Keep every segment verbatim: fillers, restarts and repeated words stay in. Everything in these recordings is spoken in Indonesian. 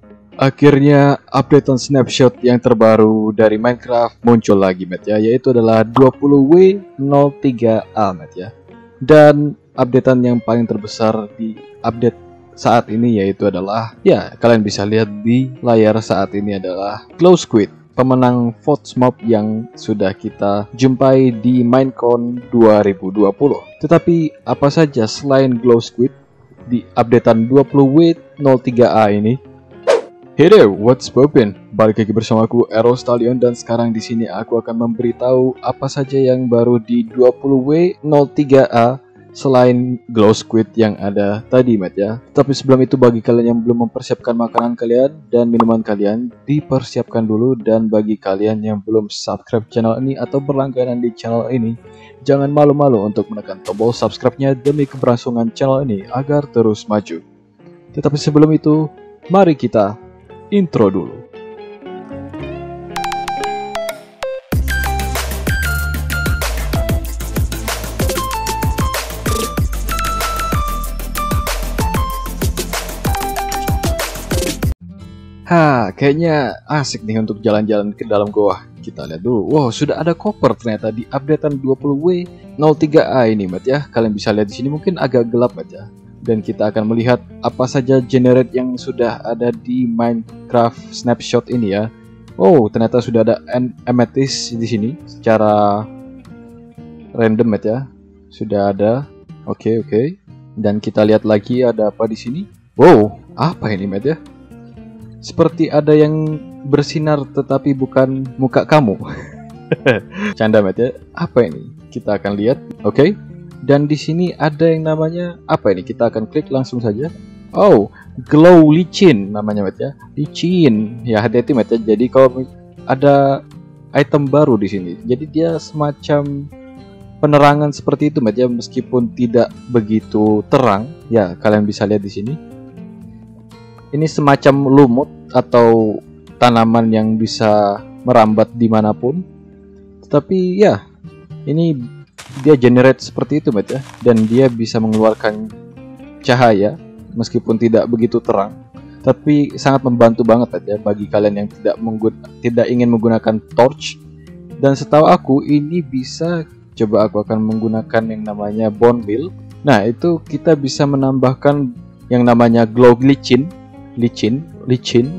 Akhirnya updatean snapshot yang terbaru dari Minecraft muncul lagi, Met ya, yaitu adalah dua puluh W nol tiga A, Met ya. Dan updatean yang paling terbesar di update saat ini yaitu adalah, ya kalian bisa lihat di layar saat ini adalah Glow Squid, pemenang votes mob yang sudah kita jumpai di Minecon dua ribu dua puluh. Tetapi apa saja selain Glow Squid di updatean dua puluh W nol tiga A ini? Hey there, what's poppin'? Balik lagi bersama aku Aerostallion, dan sekarang di sini aku akan memberitahu apa saja yang baru di dua puluh W nol tiga A selain Glow Squid yang ada tadi, Met ya. Tapi sebelum itu, bagi kalian yang belum mempersiapkan makanan kalian dan minuman kalian, dipersiapkan dulu. Dan bagi kalian yang belum subscribe channel ini atau berlangganan di channel ini, jangan malu-malu untuk menekan tombol subscribe-nya demi keberlangsungan channel ini agar terus maju. Tetapi sebelum itu, mari kita intro dulu. Ha, kayaknya asik nih untuk jalan-jalan ke dalam goa. Kita lihat dulu. Wow, sudah ada copper ternyata di updatean dua puluh W nol tiga A ini, Met ya. Kalian bisa lihat di sini, mungkin agak gelap aja. Dan kita akan melihat apa saja generate yang sudah ada di Minecraft snapshot ini ya. Oh, ternyata sudah ada amethyst di sini secara random, Met ya. Sudah ada. Oke, okay, oke. Okay. Dan kita lihat lagi ada apa di sini. Wow, apa ini, Met ya? Seperti ada yang bersinar tetapi bukan muka kamu. Canda, Met ya. Apa ini? Kita akan lihat. Oke. Okay. Dan di sini ada yang namanya apa ini? Kita akan klik langsung saja. Oh, glow licin namanya, Met ya. Licin. Ya, hati-hati, Met ya. Jadi kalau ada item baru di sini, jadi dia semacam penerangan seperti itu, Met ya, meskipun tidak begitu terang. Ya, kalian bisa lihat di sini. Ini semacam lumut atau tanaman yang bisa merambat dimanapun. Tetapi ya, ini dia generate seperti itu, Met ya, dan dia bisa mengeluarkan cahaya meskipun tidak begitu terang, tapi sangat membantu banget, Met ya, bagi kalian yang tidak menggun- tidak ingin menggunakan torch. Dan setahu aku ini bisa, coba aku akan menggunakan yang namanya bone meal. Nah, itu kita bisa menambahkan yang namanya glow licin, licin, licin.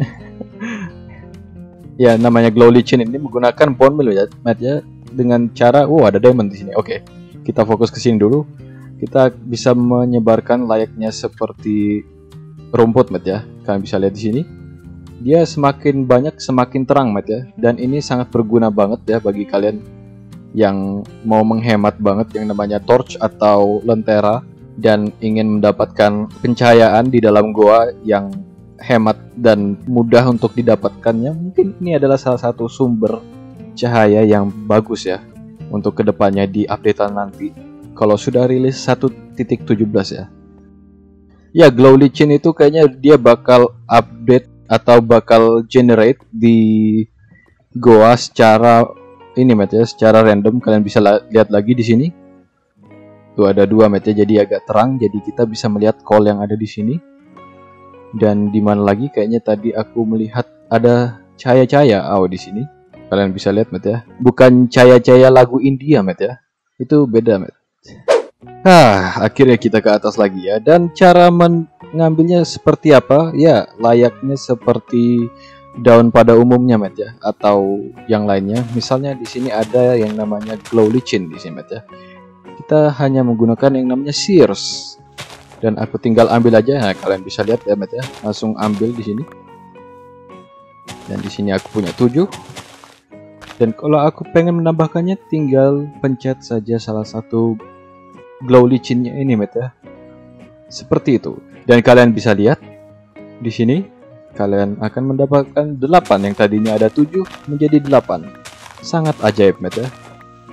Ya, namanya glow licin ini menggunakan bone meal ya, Met ya. Dengan cara, oh ada diamond di sini. Oke, kita fokus ke sini dulu. Kita bisa menyebarkan layaknya seperti rumput, Met ya. Kalian bisa lihat di sini. Dia semakin banyak semakin terang, Met ya. Dan ini sangat berguna banget ya bagi kalian yang mau menghemat banget yang namanya torch atau lentera dan ingin mendapatkan pencahayaan di dalam goa yang hemat dan mudah untuk didapatkannya. Mungkin ini adalah salah satu sumber cahaya yang bagus ya untuk kedepannya di updatean nanti kalau sudah rilis satu titik tujuh belas ya. Ya, glow licin itu kayaknya dia bakal update atau bakal generate di goa secara ini, Met ya, secara random. Kalian bisa lihat lagi di sini. Tuh ada dua, Met ya, jadi agak terang, jadi kita bisa melihat coal yang ada di sini. Dan di mana lagi kayaknya tadi aku melihat ada cahaya-cahaya. Oh, di sini. Kalian bisa lihat, Met ya. Bukan cahaya-cahaya lagu India, Met ya. Itu beda, Met. Ah, akhirnya kita ke atas lagi ya. Dan cara mengambilnya seperti apa? Ya, layaknya seperti daun pada umumnya, Met ya. Atau yang lainnya. Misalnya di sini ada yang namanya glow licin di sini, Met ya. Kita hanya menggunakan yang namanya shears. Dan aku tinggal ambil aja. Nah, kalian bisa lihat ya, Met ya. Langsung ambil di sini. Dan di sini aku punya tujuh. Dan kalau aku pengen menambahkannya, tinggal pencet saja salah satu glow licinnya ini, Met ya. Seperti itu. Dan kalian bisa lihat di sini, kalian akan mendapatkan delapan yang tadinya ada tujuh menjadi delapan. Sangat ajaib, Met ya.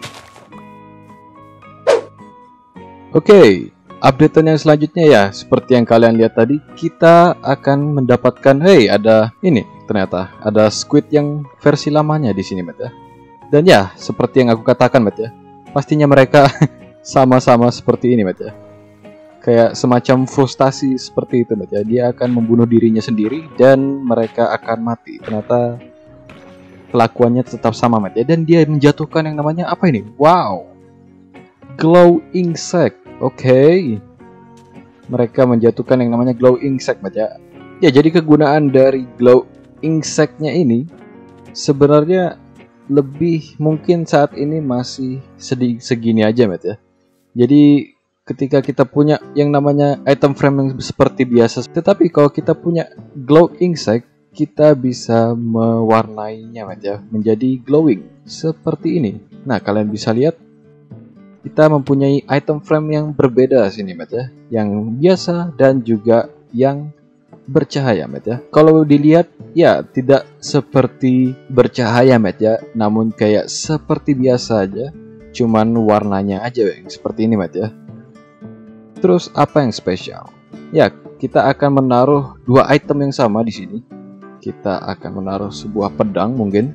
Oke, updatean yang selanjutnya ya, seperti yang kalian lihat tadi, kita akan mendapatkan, hey, ada ini. Ternyata ada squid yang versi lamanya di sini, Met ya. Dan ya, seperti yang aku katakan, Met ya, pastinya mereka sama-sama seperti ini, Met ya. kayak semacam frustasi seperti itu, Mat, ya. Dia akan membunuh dirinya sendiri dan mereka akan mati. Ternyata kelakuannya tetap sama, Mat, ya. Dan dia menjatuhkan yang namanya apa ini? Wow, glow insect. Oke, okay. Mereka menjatuhkan yang namanya glow insect, Mat, ya. Ya, jadi kegunaan dari glow insect-nya ini sebenarnya lebih mungkin saat ini masih sedih segini aja, Mat, ya. Jadi ketika kita punya yang namanya item frame yang seperti biasa, tetapi kalau kita punya glow insect, kita bisa mewarnainya, Mat, ya, menjadi glowing seperti ini. Nah, kalian bisa lihat kita mempunyai item frame yang berbeda sini, Mat, ya, yang biasa dan juga yang bercahaya, Mat, ya. Kalau dilihat ya tidak seperti bercahaya, Mat, ya, namun kayak seperti biasa aja. Cuman warnanya aja yang seperti ini, Mat, ya. Terus apa yang spesial? Ya, kita akan menaruh dua item yang sama di sini. Kita akan menaruh sebuah pedang, mungkin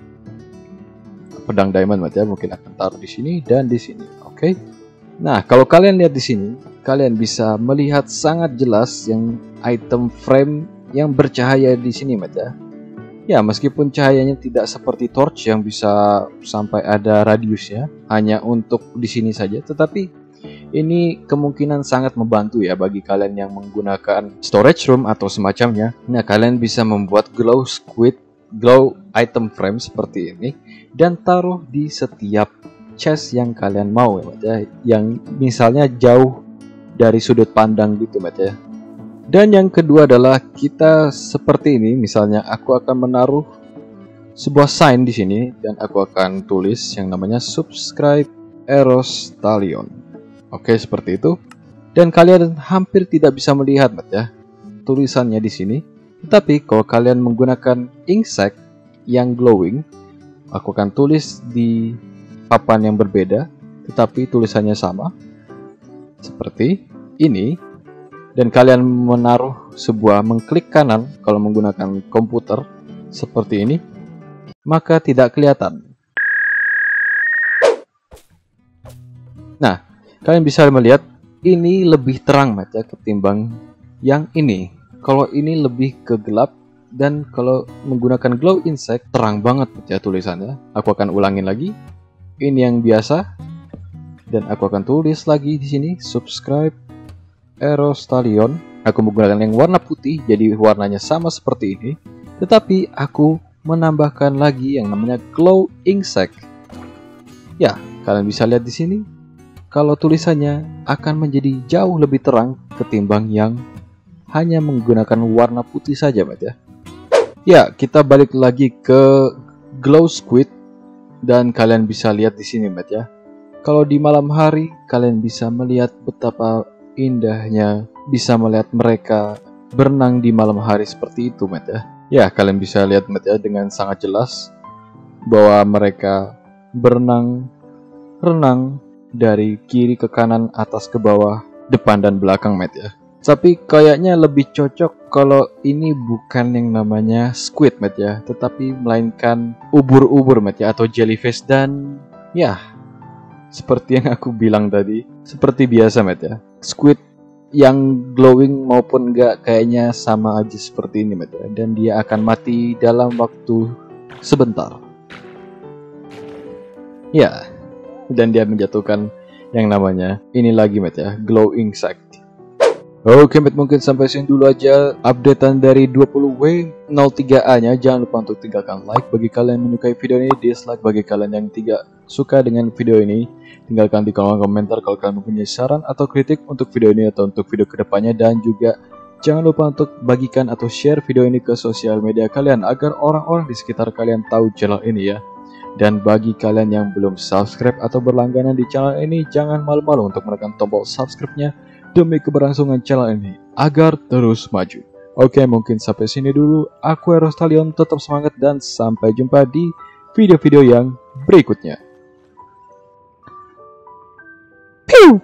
pedang diamond, Mat, ya, mungkin akan taruh di sini dan di sini. Oke. Okay? Nah, kalau kalian lihat di sini, kalian bisa melihat sangat jelas yang item frame yang bercahaya di sini, Mat, ya. Ya, meskipun cahayanya tidak seperti torch yang bisa sampai ada radiusnya, hanya untuk di sini saja, tetapi ini kemungkinan sangat membantu ya bagi kalian yang menggunakan storage room atau semacamnya. Nah, kalian bisa membuat glow squid, glow item frame seperti ini dan taruh di setiap chest yang kalian mau, ya, Mat, ya, yang misalnya jauh dari sudut pandang gitu, Mat, ya. Dan yang kedua adalah kita seperti ini, misalnya aku akan menaruh sebuah sign di sini dan aku akan tulis yang namanya subscribe Erostalion. Oke, seperti itu. Dan kalian hampir tidak bisa melihat, Mat, ya, tulisannya di sini. Tetapi kalau kalian menggunakan insect yang glowing, aku akan tulis di papan yang berbeda, tetapi tulisannya sama seperti ini. Dan kalian menaruh sebuah mengklik kanan kalau menggunakan komputer seperti ini, maka tidak kelihatan. Nah, kalian bisa melihat ini lebih terang, Mat, ya, ketimbang yang ini. Kalau ini lebih ke gelap dan kalau menggunakan glow insect terang banget, Mat, ya, tulisannya. Aku akan ulangin lagi. Ini yang biasa dan aku akan tulis lagi di sini subscribe Erostalion. Aku menggunakan yang warna putih, jadi warnanya sama seperti ini. Tetapi aku menambahkan lagi yang namanya glow insect. Ya, kalian bisa lihat di sini. Kalau tulisannya akan menjadi jauh lebih terang ketimbang yang hanya menggunakan warna putih saja, Mat, ya. Ya, kita balik lagi ke glow squid dan kalian bisa lihat di sini, Mat, ya. Kalau di malam hari, kalian bisa melihat betapa indahnya bisa melihat mereka berenang di malam hari seperti itu, Mat, ya. Ya, kalian bisa lihat, Mat, ya, dengan sangat jelas bahwa mereka berenang, renang dari kiri ke kanan, atas ke bawah, depan dan belakang, Mat, ya. Tapi kayaknya lebih cocok kalau ini bukan yang namanya squid, Mat, ya, tetapi melainkan ubur-ubur, Mat, ya, atau jellyfish. Dan ya, seperti yang aku bilang tadi, seperti biasa, Mat, ya, squid yang glowing maupun enggak kayaknya sama aja seperti ini, Mat, ya, dan dia akan mati dalam waktu sebentar. Ya, dan dia menjatuhkan yang namanya ini lagi, Mat, ya, glow insect. Oke, Mat, mungkin sampai sini dulu aja updatean dari dua puluh W nol tiga A nya. Jangan lupa untuk tinggalkan like bagi kalian yang menyukai video ini, dislike bagi kalian yang tidak suka dengan video ini. Tinggalkan di kolom komentar kalau kalian mempunyai saran atau kritik untuk video ini atau untuk video kedepannya. Dan juga jangan lupa untuk bagikan atau share video ini ke sosial media kalian agar orang-orang di sekitar kalian tahu channel ini, ya. Dan bagi kalian yang belum subscribe atau berlangganan di channel ini, jangan malu-malu untuk menekan tombol subscribe-nya demi keberlangsungan channel ini agar terus maju. Oke, mungkin sampai sini dulu. Aku Erostalion, tetap semangat dan sampai jumpa di video-video yang berikutnya. Pew!